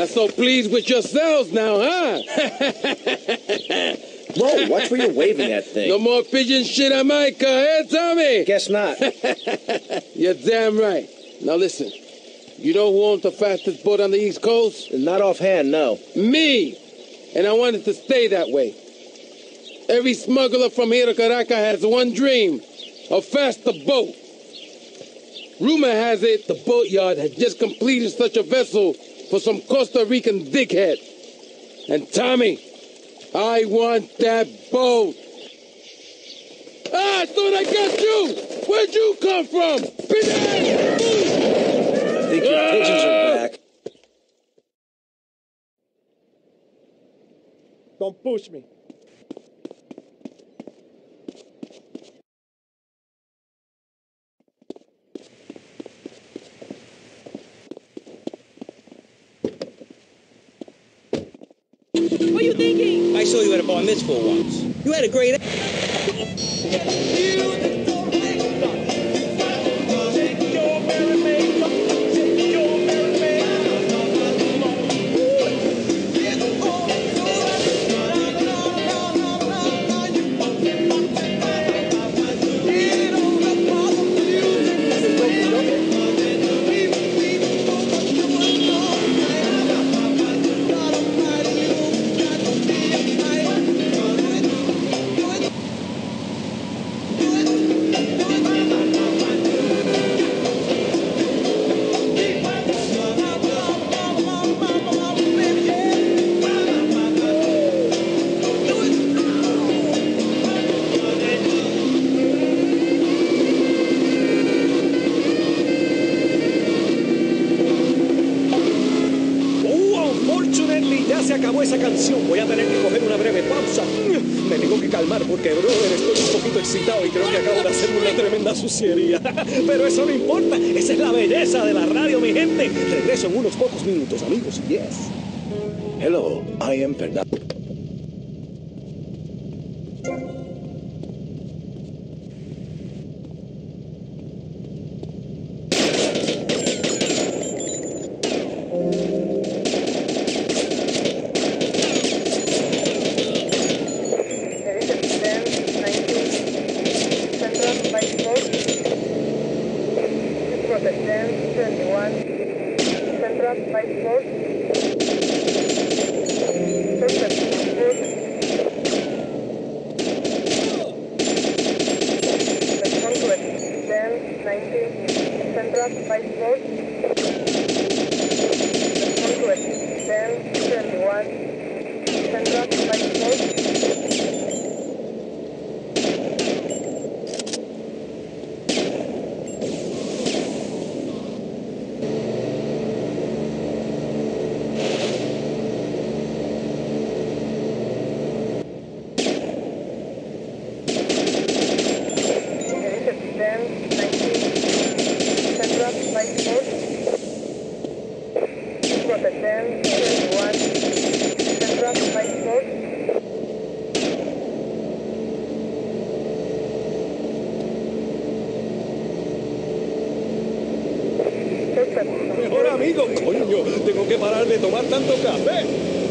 Not so pleased with yourselves now, huh? Whoa, watch where you're waving that thing. No more pigeon shit on my car, eh, Tommy? Guess not. You're damn right. Now listen, you know who owns the fastest boat on the East Coast? Not offhand, no. Me! And I want it to stay that way. Every smuggler from here to Caracas has one dream, a faster boat. Rumor has it the boatyard has just completed such a vessel for some Costa Rican dickhead. And Tommy, I want that boat. Ah, I thought I got you. Where'd you come from? I think your pigeons are back. Don't push me. What are you thinking? I saw you at a bar mitzvah once. You had a great... Esa canción, voy a tener que coger una breve pausa. Me tengo que calmar porque, brother, estoy un poquito excitado y creo que acabo de hacerme una tremenda suciería. Pero eso no importa, esa es la belleza de la radio, mi gente. Regreso en unos pocos minutos, amigos. Yes. Hello, I am Fernando. Mejor amigo, coño, tengo que parar de tomar tanto café.